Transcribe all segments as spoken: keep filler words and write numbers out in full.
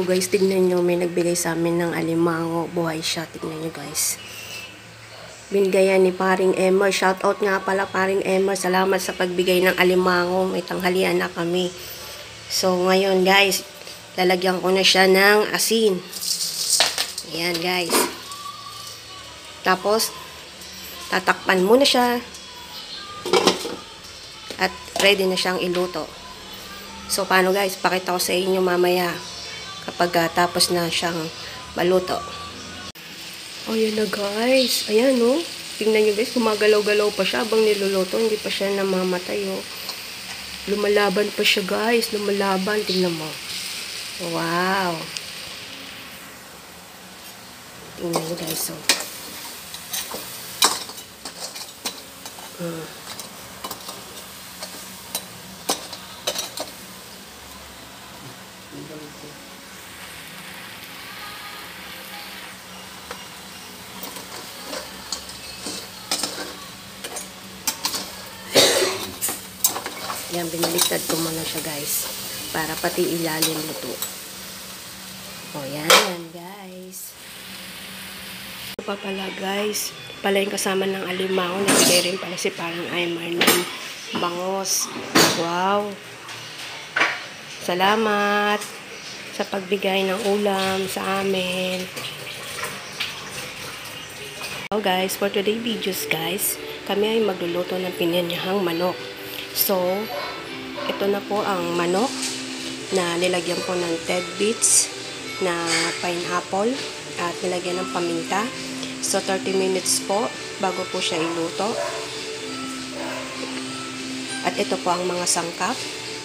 So guys, tignan nyo, may nagbigay sa amin ng alimango. Buhay siya, tignan nyo guys. Binigayan ni paring Emer. Shout out nga pala paring Emer. Salamat sa pagbigay ng alimango. May tanghalian na kami. So ngayon guys, lalagyan ko na siya ng asin. Ayan guys. Tapos, tatakpan muna siya. At ready na siyang iluto. So paano guys, pakita ko sa inyo mamaya. Kapag uh, tapos na siyang maluto. O, yan na guys. Ayan, no. Tingnan nyo guys, gumagalaw-galaw pa siya habang niluluto. Hindi pa siya namamatay, oh. Lumalaban pa siya guys. Lumalaban. Tingnan mo. Wow. Tingnan nyo guys, oh. Hmm. Yan, binaliktad ko muna siya guys. Para pati ilalim luto. O yan, guys. Ito pa pala guys. Pala yung kasama ng alimango. Nabigay rin pala si parang Aymar ng bangos. Wow. Salamat sa pagbigay ng ulam sa amin. So guys, for today videos guys, kami ay magluluto ng pinanyahang manok. So, ito na po ang manok na nilagyan po ng ted beets na pineapple at nilagyan ng paminta. So, thirty minutes po bago po siya iluto. At ito po ang mga sangkap.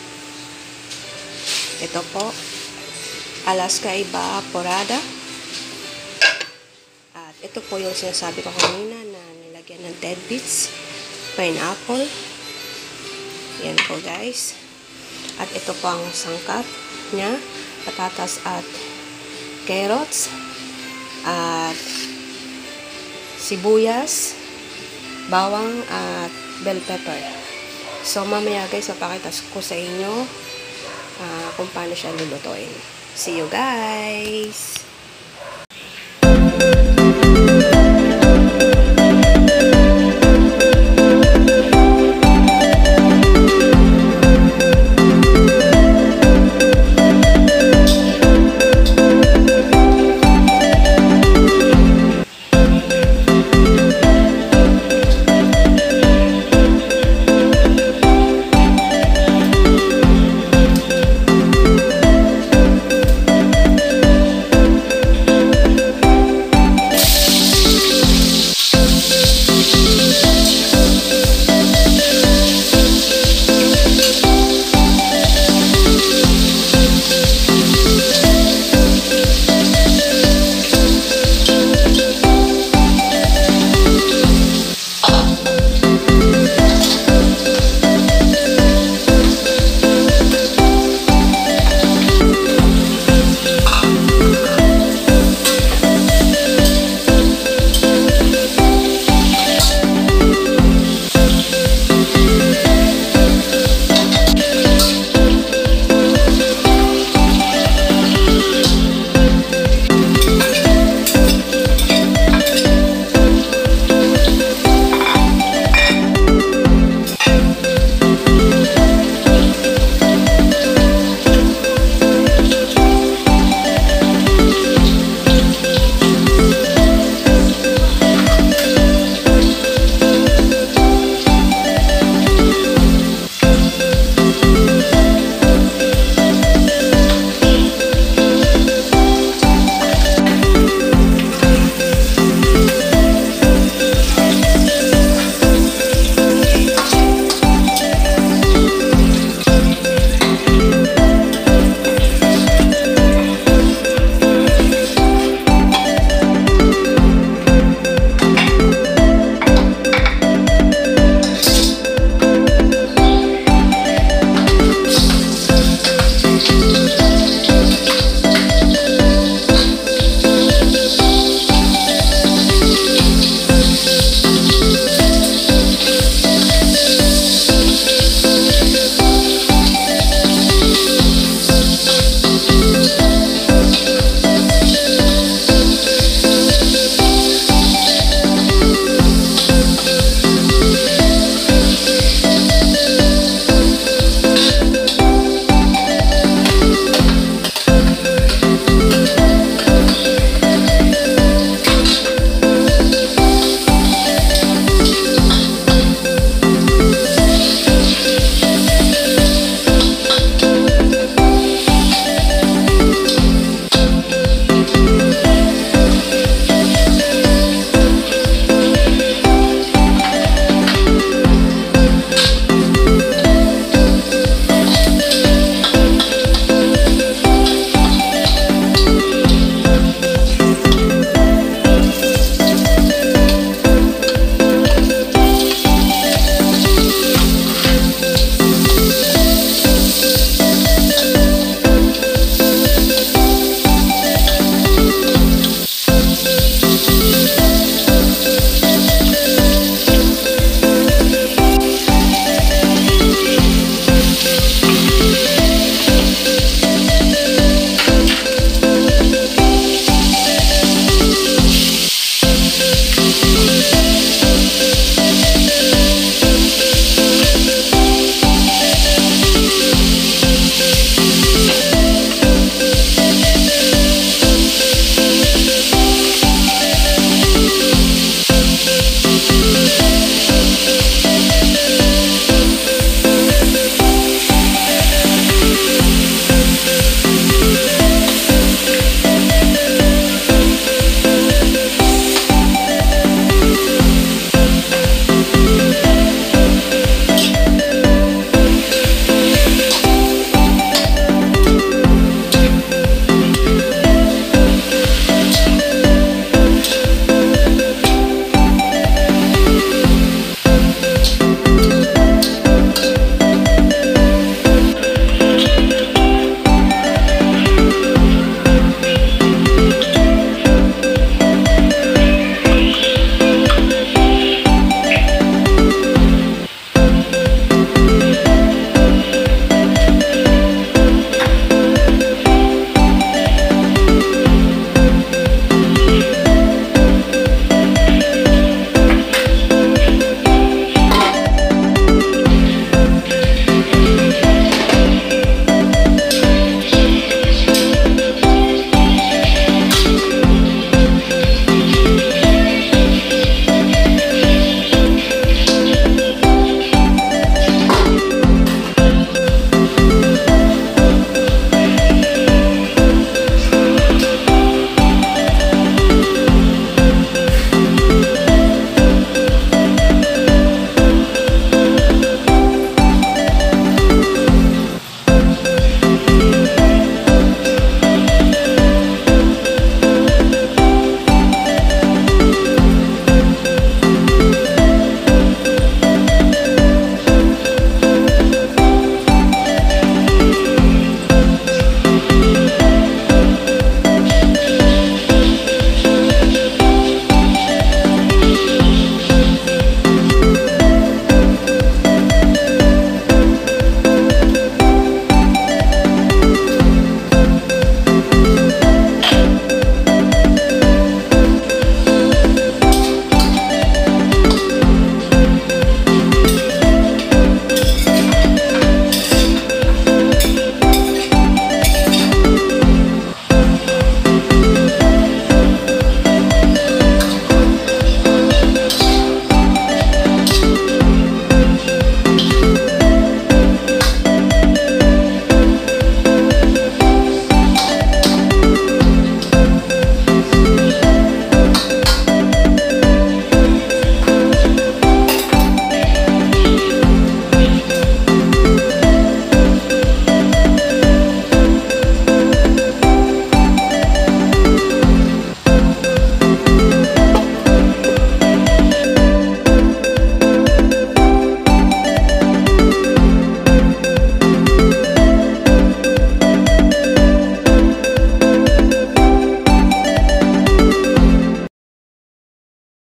Ito po, Alaska evaporada. At ito po yung sinasabi ko kanina na nilagyan ng ted beets, pineapple. Yan po guys. At ito po ang sangkap niya. Patatas at carrots. At sibuyas, bawang at bell pepper. So mamaya guys, mapakita ko sa inyo uh, kung paano siya lulutuin. See you guys!